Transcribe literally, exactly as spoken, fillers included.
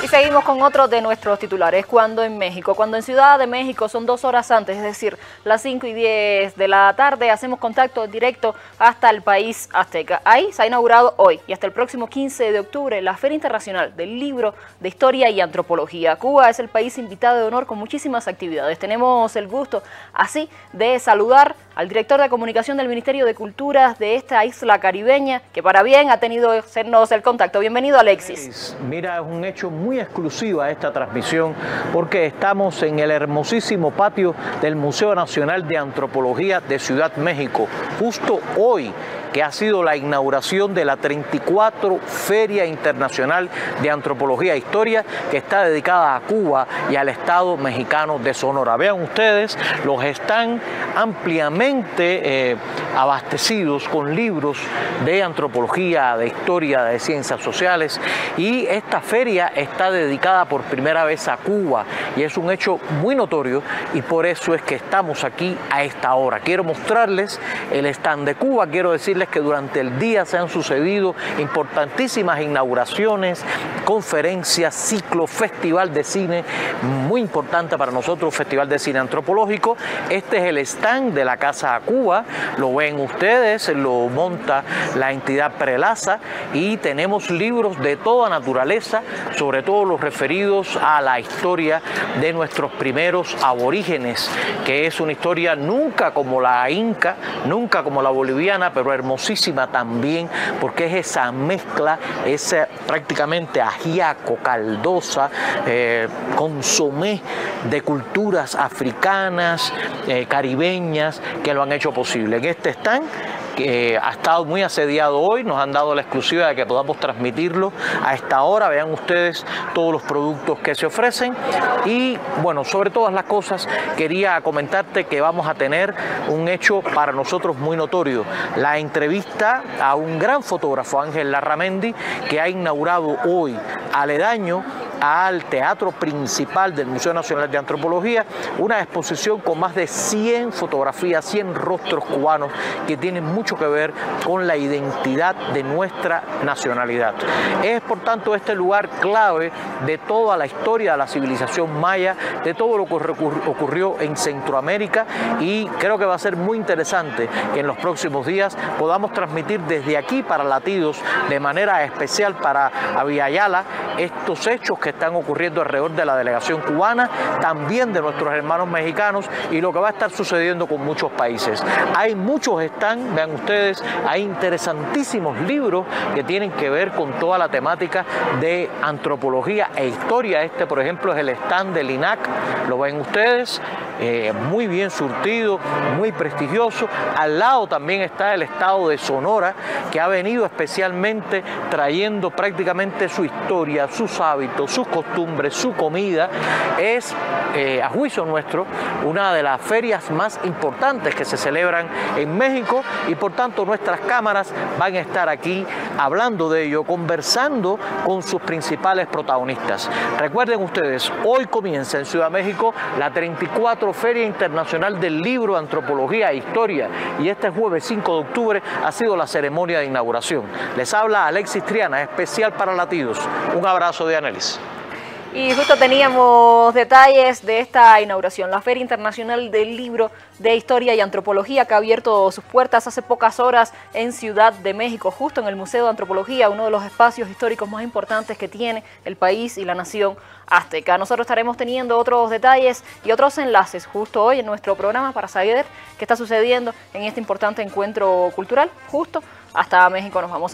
Y seguimos con otro de nuestros titulares. Cuando en México, cuando en Ciudad de México son dos horas antes, es decir, las cinco y diez de la tarde, hacemos contacto directo hasta el país azteca. Ahí se ha inaugurado hoy y hasta el próximo quince de octubre la Feria Internacional del Libro de Historia y Antropología. Cuba es el país invitado de honor con muchísimas actividades. Tenemos el gusto así de saludar al director de comunicación del Ministerio de Cultura de esta isla caribeña, que para bien ha tenido hacernos el contacto. Bienvenido, Alexis. Mira, es un hecho muy exclusivo a esta transmisión porque estamos en el hermosísimo patio del Museo Nacional de Antropología de Ciudad México, justo hoy, que ha sido la inauguración de la treinta y cuatro Feria Internacional de Antropología e Historia, que está dedicada a Cuba y al Estado mexicano de Sonora. Vean ustedes, los están ampliamente eh, abastecidos con libros de antropología, de historia, de ciencias sociales, y esta feria está dedicada por primera vez a Cuba y es un hecho muy notorio, y por eso es que estamos aquí a esta hora. Quiero mostrarles el stand de Cuba, quiero decirles que durante el día se han sucedido importantísimas inauguraciones, conferencias, ciclos, festival de cine, muy importante para nosotros, Festival de Cine Antropológico. Este es el stand de la Casa Cuba, lo ven ustedes, lo monta la entidad Prelaza, y tenemos libros de toda naturaleza, sobre todo los referidos a la historia de nuestros primeros aborígenes, que es una historia nunca como la inca, nunca como la boliviana, pero hermosísima también, porque es esa mezcla, ese prácticamente ajiaco, caldosa, eh, consomé de culturas africanas, eh, caribeñas, que lo han hecho posible. En este stand, que ha estado muy asediado hoy, nos han dado la exclusiva de que podamos transmitirlo a esta hora. Vean ustedes todos los productos que se ofrecen, y bueno, sobre todas las cosas quería comentarte que vamos a tener un hecho para nosotros muy notorio: la entrevista a un gran fotógrafo, Ángel Larramendi, que ha inaugurado hoy, aledaño al teatro principal del Museo Nacional de Antropología, una exposición con más de cien fotografías, cien rostros cubanos que tienen mucho que ver con la identidad de nuestra nacionalidad. Es por tanto este lugar clave de toda la historia de la civilización maya, de todo lo que ocurrió en Centroamérica, y creo que va a ser muy interesante que en los próximos días podamos transmitir desde aquí para Latidos, de manera especial para Aviala, estos hechos que están ocurriendo alrededor de la delegación cubana, también de nuestros hermanos mexicanos, y lo que va a estar sucediendo con muchos países. Hay muchos stands, vean ustedes, hay interesantísimos libros que tienen que ver con toda la temática de antropología e historia. Este, por ejemplo, es el stand del I N A C, lo ven ustedes, eh, muy bien surtido, muy prestigioso. Al lado también está el estado de Sonora, que ha venido especialmente trayendo prácticamente su historia, sus hábitos, sus costumbres, su comida. Es, eh, a juicio nuestro, una de las ferias más importantes que se celebran en México, y por tanto nuestras cámaras van a estar aquí hablando de ello, conversando con sus principales protagonistas. Recuerden ustedes, hoy comienza en Ciudad de México la treinta y cuatro Feria Internacional del Libro, Antropología e Historia, y este jueves cinco de octubre ha sido la ceremonia de inauguración. Les habla Alexis Triana, especial para Latidos. Un abrazo de Anelis. Y justo teníamos detalles de esta inauguración, la Feria Internacional del Libro de Historia y Antropología, que ha abierto sus puertas hace pocas horas en Ciudad de México, justo en el Museo de Antropología, uno de los espacios históricos más importantes que tiene el país y la nación azteca. Nosotros estaremos teniendo otros detalles y otros enlaces justo hoy en nuestro programa para saber qué está sucediendo en este importante encuentro cultural. Justo hasta México nos vamos.